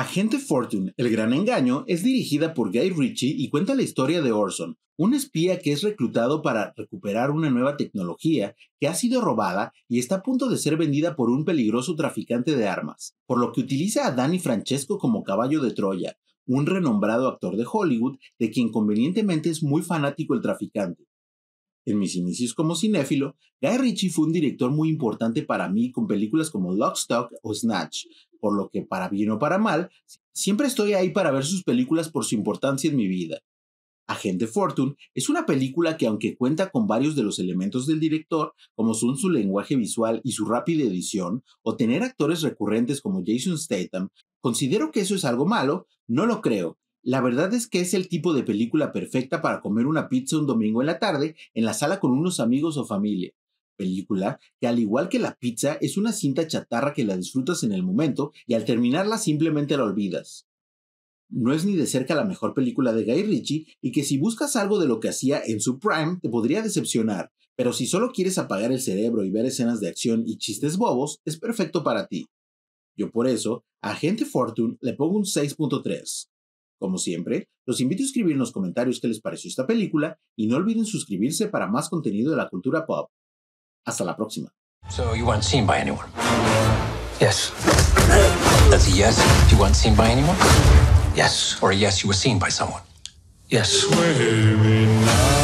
Agente Fortune, El Gran Engaño, es dirigida por Guy Ritchie y cuenta la historia de Orson, un espía que es reclutado para recuperar una nueva tecnología que ha sido robada y está a punto de ser vendida por un peligroso traficante de armas, por lo que utiliza a Danny Francesco como caballo de Troya, un renombrado actor de Hollywood de quien convenientemente es muy fanático el traficante. En mis inicios como cinéfilo, Guy Ritchie fue un director muy importante para mí con películas como Lock, Stock o Snatch, por lo que para bien o para mal, siempre estoy ahí para ver sus películas por su importancia en mi vida. Agente Fortune es una película que, aunque cuenta con varios de los elementos del director, como son su lenguaje visual y su rápida edición, o tener actores recurrentes como Jason Statham, considero que eso es algo malo. No lo creo. La verdad es que es el tipo de película perfecta para comer una pizza un domingo en la tarde en la sala con unos amigos o familia. Película que, al igual que la pizza, es una cinta chatarra que la disfrutas en el momento y al terminarla simplemente la olvidas. No es ni de cerca la mejor película de Guy Ritchie y que si buscas algo de lo que hacía en su prime te podría decepcionar, pero si solo quieres apagar el cerebro y ver escenas de acción y chistes bobos, es perfecto para ti. Yo por eso, a Agente Fortune le pongo un 6.3. Como siempre, los invito a escribir en los comentarios qué les pareció esta película y no olviden suscribirse para más contenido de la cultura pop. Hasta la próxima. So you weren't seen by anyone? Yes. That's a yes. You weren't seen by anyone? Yes. Or a yes, you were seen by someone? Yes.